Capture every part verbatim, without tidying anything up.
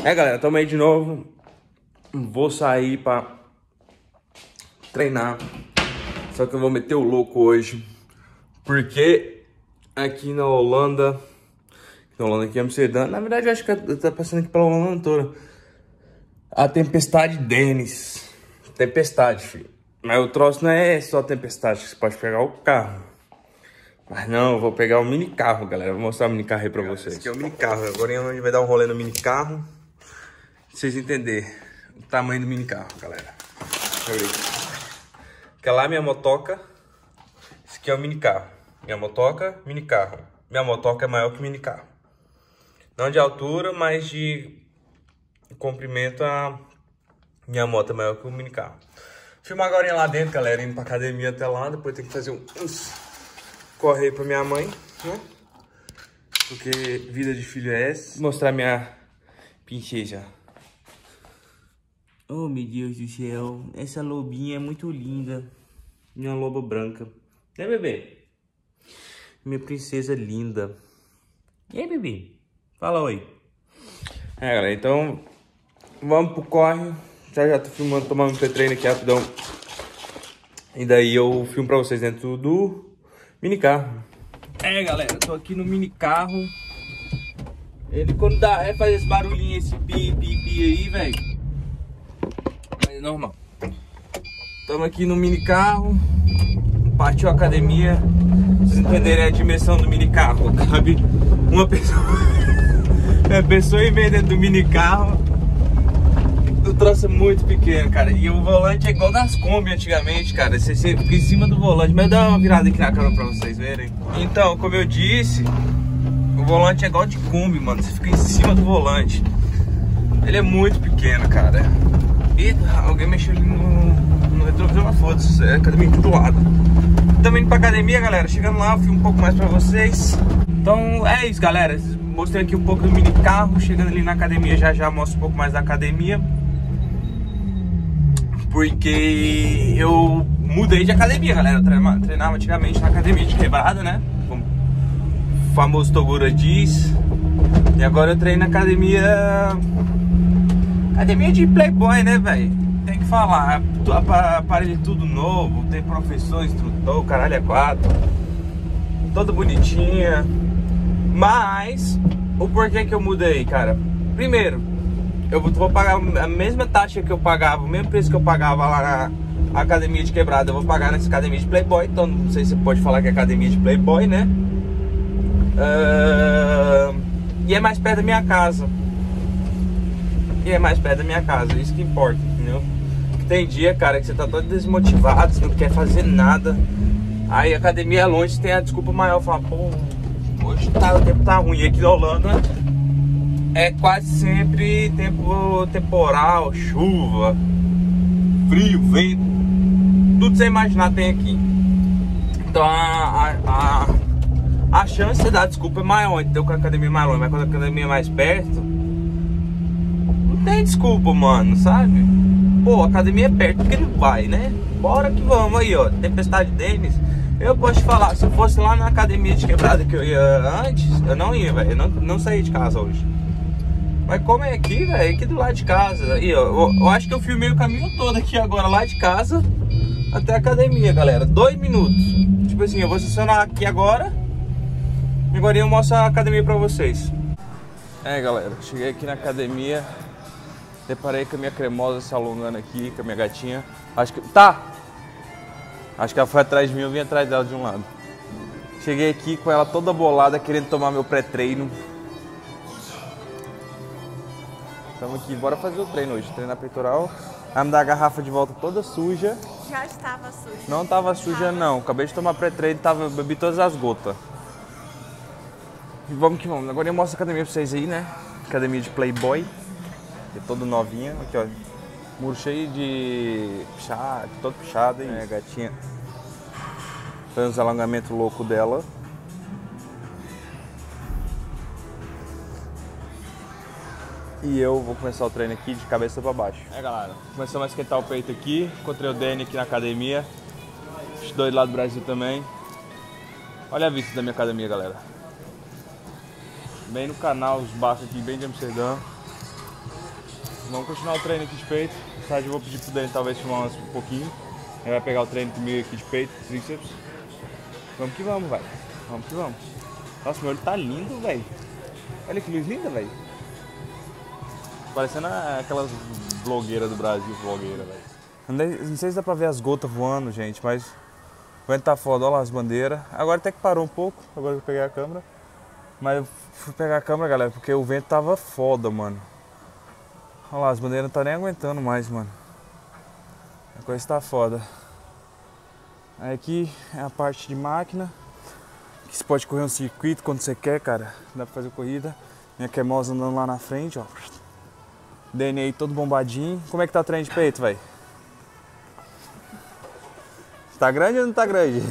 É, galera, tamo aí de novo. Vou sair pra treinar. Só que eu vou meter o louco hoje. Porque aqui na Holanda... Na Holanda, aqui em Amsterdã... Na verdade, eu acho que tá passando aqui pela Holanda toda. A tempestade Dennis. Tempestade, filho. Mas o troço não é só tempestade, você pode pegar o carro. Mas não, eu vou pegar o mini carro, galera. Vou mostrar o mini carro aí pra vocês. Esse aqui é o mini carro. Agora a gente vai dar um rolê no mini carro. Pra vocês entenderem o tamanho do mini carro, galera. Deixa eu ver aqui. Aquela lá é minha motoca. Esse aqui é o mini carro. Minha motoca, mini carro. Minha motoca é maior que o mini carro. Não de altura, mas de comprimento, a minha moto é maior que o mini carro. Filmar agora lá dentro, galera, indo pra academia até lá. Depois tem que fazer um, uns correio pra minha mãe, né? Porque vida de filho é essa. Vou mostrar minha princesa. Oh, meu Deus do céu. Essa lobinha é muito linda. Minha loba branca. Né, bebê? Minha princesa linda. E aí, bebê? Fala oi. É, galera, então vamos pro corre. Já já tô filmando, tomando um pré-treino aqui rapidão. E daí eu filmo pra vocês dentro do mini carro. É, galera, tô aqui no mini carro. Ele quando dá, é fazer esse barulhinho, esse pi, pi, pi aí, velho. Mas é normal. Estamos aqui no mini carro. Partiu a academia. Pra vocês entenderem a dimensão do mini carro. Cabe uma pessoa. É pessoa e meia dentro do mini carro. O troço é muito pequeno, cara. E o volante é igual das Kombi antigamente, cara. Você fica em cima do volante. Mas dá uma virada aqui na câmera pra vocês verem. Então, como eu disse, o volante é igual de Kombi, mano. Você fica em cima do volante. Ele é muito pequeno, cara. E alguém mexeu ali no, no retrovisor, mas foda-se. É academia aqui do lado. Também indo pra academia, galera. Chegando lá, eu filmo um pouco mais pra vocês. Então, é isso, galera. Mostrei aqui um pouco do mini carro. Chegando ali na academia, já já mostro um pouco mais da academia. Porque eu mudei de academia, galera. Eu treinava, treinava antigamente na academia de quebrada, né? Como o famoso Toguro diz. E agora eu treino na academia... Academia de playboy, né, velho? Tem que falar. Aparelho tudo novo. Tem professor, instrutor, caralho é quatro. Toda bonitinha. Mas, o porquê que eu mudei, cara? Primeiro, eu vou pagar a mesma taxa que eu pagava, o mesmo preço que eu pagava lá na academia de quebrada, eu vou pagar nessa academia de playboy. Então não sei se você pode falar que é academia de playboy, né? Uh, e é mais perto da minha casa. E é mais perto da minha casa, isso que importa, entendeu? Porque tem dia, cara, que você tá todo desmotivado, você não quer fazer nada. Aí a academia é longe, você tem a desculpa maior, fala, pô, hoje tá, o tempo tá ruim. E aqui na Holanda é quase sempre tempo temporal, chuva, frio, vento, tudo que você imaginar tem aqui. Então a, a, a, a chance de dar desculpa é maior, então com a academia mais longe, mas quando a academia é mais perto, não tem desculpa, mano, sabe? Pô, a academia é perto, porque não vai, né? Bora que vamos aí, ó, tempestade Dennis. Eu posso te falar, se eu fosse lá na academia de quebrada que eu ia antes, eu não ia, velho, eu não, não saí de casa hoje. Mas como é aqui, velho, aqui do lado de casa. Aí, ó, eu, eu acho que eu filmei o caminho todo aqui agora, lá de casa até a academia, galera. Dois minutos. Tipo assim, eu vou estacionar aqui agora. E agora eu mostro a academia pra vocês. É, galera, cheguei aqui na academia. Deparei com a minha cremosa se alongando aqui, com a minha gatinha. Acho que... Tá! Acho que ela foi atrás de mim, eu vim atrás dela de um lado. Cheguei aqui com ela toda bolada, querendo tomar meu pré-treino. Estamos aqui, bora fazer o treino hoje, treinar peitoral. Vai me dar a garrafa de volta toda suja. Já estava suja. Não estava suja tava. Não, acabei de tomar pré-treino, tava, bebi todas as gotas. E vamos que vamos, agora eu mostro a academia pra vocês aí, né? Academia de playboy, que é toda novinha. Aqui, ó, muro cheio de pichado, todo pichado aí. É, gatinha. Faz uns alongamentos loucos dela. E eu vou começar o treino aqui de cabeça pra baixo. É, galera, começamos a esquentar o peito aqui. Encontrei o Dani aqui na academia. Os dois lá do Brasil também. Olha a vista da minha academia, galera. Bem no canal, os baixos aqui, bem de Amsterdã. vamos continuar o treino aqui de peito. Tarde eu vou pedir pro Dani talvez filmar um pouquinho. Ele vai pegar o treino comigo aqui de peito, tríceps. Vamos que vamos, velho. Vamos que vamos. Nossa, meu olho tá lindo, velho. Olha que luz linda, velho. Parecendo aquelas blogueiras do Brasil, blogueira, velho. Não sei se dá pra ver as gotas voando, gente, mas o vento tá foda. Olha lá as bandeiras. Agora até que parou um pouco, agora eu peguei a câmera. Mas eu fui pegar a câmera, galera, porque o vento tava foda, mano. Olha lá, as bandeiras não tá nem aguentando mais, mano. A coisa tá foda. Aí aqui é a parte de máquina. Que você pode correr um circuito quando você quer, cara. Dá pra fazer corrida. Minha cremosa andando lá na frente, ó. D N A todo bombadinho. Como é que tá o treino de peito, velho? Tá grande ou não tá grande?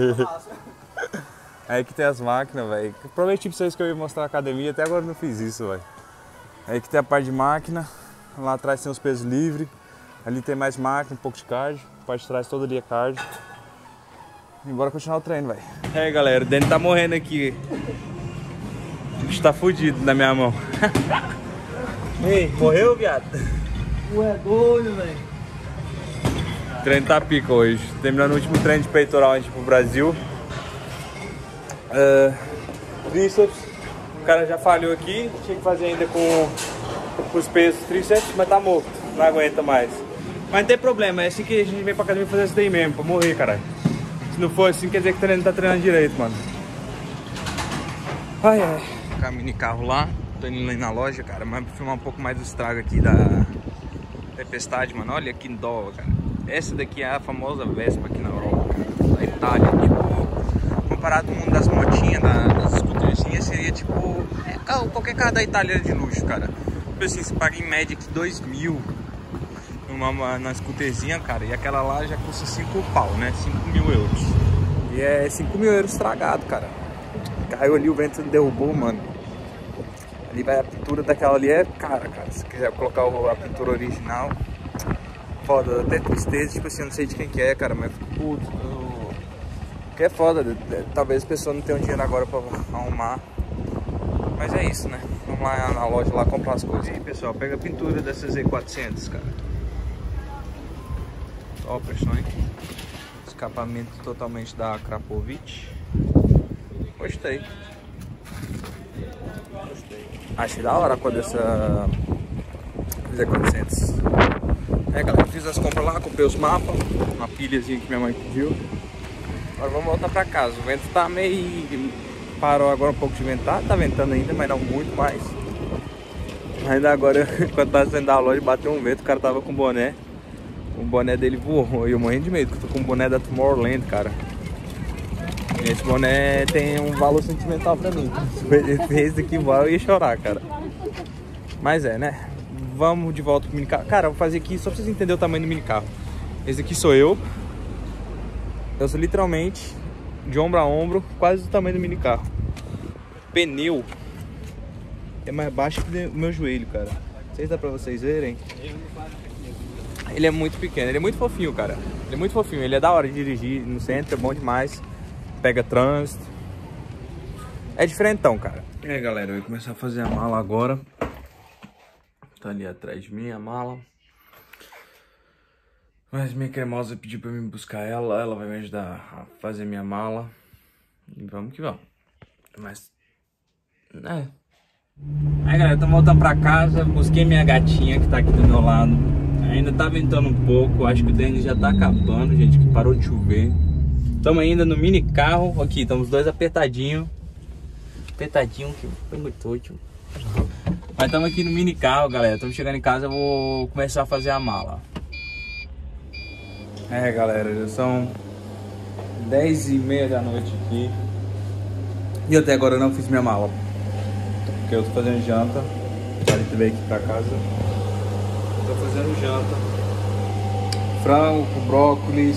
Aí que tem as máquinas, velho. Prometi pra vocês que eu ia mostrar a academia, até agora eu não fiz isso, velho. Aí que tem a parte de máquina. Lá atrás tem os pesos livres. Ali tem mais máquina, um pouco de cardio. A parte de trás toda ali é cardio. E bora continuar o treino, velho. E aí, galera, o Dani tá morrendo aqui. O bicho tá fudido na minha mão. Ei, morreu, viado? Ué, doido, velho. O treino tá pica hoje. Terminando o último treino de peitoral antes pro Brasil. Uh, tríceps. O cara já falhou aqui. Tinha que fazer ainda com, com os pesos tríceps, mas tá morto. Não aguenta mais. Mas não tem problema, é assim que a gente vem pra academia fazer isso daí mesmo, pra morrer, caralho. Se não for assim, quer dizer que o treino tá treinando direito, mano. Ai, ai. Com a mini carro lá. Tô indo lá na loja, cara, mas pra filmar um pouco mais do estrago aqui da tempestade, mano. Olha que dó, cara. Essa daqui é a famosa Vespa aqui na Europa, cara. Da Itália, tipo, comparado ao mundo das motinhas, da, das scooterzinhas, seria tipo é, carro, qualquer carro da Itália de luxo, cara. Tipo assim, você paga em média aqui dois mil numa, numa scooterzinha, cara, e aquela lá já custa cinco pau, né? cinco mil euros. E é cinco mil euros estragado, cara. Caiu ali, o vento derrubou, mano. Ali vai a pintura daquela ali, é cara, cara. Se quiser colocar a pintura original, foda, até tristeza, tipo assim, eu não sei de quem que é, cara, mas puto, eu... que é foda, talvez as pessoas não tenham dinheiro agora pra arrumar. Mas é isso, né? Vamos lá na loja lá comprar as coisas. E pessoal, pega a pintura dessa Z quatrocentos, cara. Ó, pressões. Escapamento totalmente da Krapovic. Gostei. Gostei. Achei da hora quando essa Z quatrocentos. É, galera, fiz as compras lá, comprei os mapas, uma pilhazinha que minha mãe pediu. Agora vamos voltar pra casa. O vento tá meio... parou agora um pouco de ventar, tá ventando ainda, mas não muito mais. Ainda agora, quando tava saindo da loja, bateu um vento, o cara tava com boné. O boné dele voou e eu morri de medo, porque eu tô com o boné da Tomorrowland, cara. E esse boné tem um valor sentimental pra mim. Se esse daqui voar, eu ia chorar, cara. Mas é, né? Vamos de volta pro mini carro. Cara, eu vou fazer aqui só pra vocês entenderem o tamanho do mini carro. Esse aqui sou eu. Eu sou literalmente de ombro a ombro, quase do tamanho do mini carro. Pneu é mais baixo que o meu joelho, cara. Não sei se dá pra vocês verem. Ele é muito pequeno, ele é muito fofinho, cara. Ele é muito fofinho, ele é da hora de dirigir no centro, é bom demais. Pega trânsito. É diferentão, cara. E aí, galera, eu vou começar a fazer a mala agora. Tá ali atrás de mim a mala. Mas minha cremosa pediu pra mim buscar ela. Ela vai me ajudar a fazer minha mala. E vamos que vamos. Mas... é. Aí, galera, tô voltando pra casa. Busquei minha gatinha que tá aqui do meu lado. Ainda tá ventando um pouco. Acho que o Denis já tá acabando, gente, que parou de chover. Estamos ainda no mini carro. Aqui, estamos dois apertadinhos. Apertadinho, que foi muito útil. Mas estamos aqui no mini carro, galera. Estamos chegando em casa, eu vou começar a fazer a mala. É, galera, já são dez e meia da noite aqui. E até agora eu não fiz minha mala, porque eu tô fazendo janta. Parei de vir aqui pra casa. Tô fazendo janta. Frango com brócolis,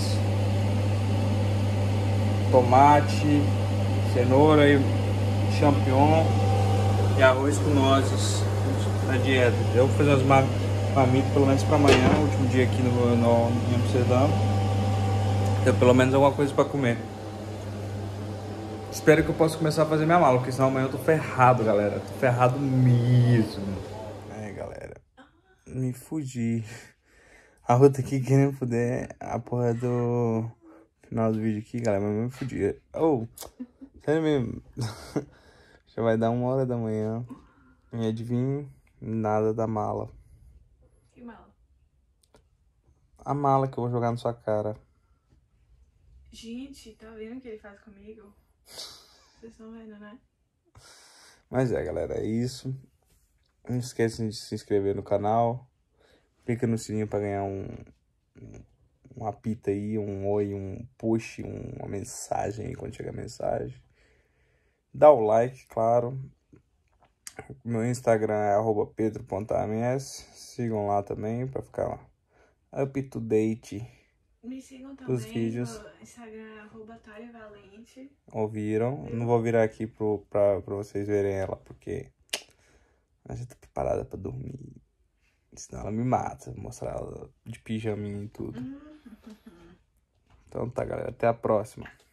tomate, cenoura e champignon e arroz com nozes na dieta. Eu vou fazer umas marmitas pelo menos para amanhã, último dia aqui no, no, em Amsterdã. Então pelo menos alguma coisa para comer. Espero que eu possa começar a fazer minha mala, porque senão amanhã eu tô ferrado, galera. Tô ferrado mesmo. É, galera. Me fugi. A outra aqui querendo fuder a porra do final do vídeo aqui, galera, mas me fudi. Oh, sério mesmo. Já vai dar uma hora da manhã. E adivinha, nada da mala. Que mala? A mala que eu vou jogar na sua cara. Gente, tá vendo o que ele faz comigo? Vocês estão vendo, né? Mas é, galera, é isso. Não esquecem de se inscrever no canal. Clica no sininho pra ganhar um, um uma pita aí, um oi, um push, um, uma mensagem aí quando chegar a mensagem. Dá o like, claro. Meu Instagram é arroba pedro ponto a m s. Sigam lá também pra ficar up to date. Me sigam também dos vídeos. no Instagram é arroba Valente. Ouviram? Não vou virar aqui pro, pra, pra vocês verem ela, porque ela já tá preparada pra dormir. Senão ela me mata, vou mostrar ela de pijaminha e tudo. Então tá, galera, até a próxima.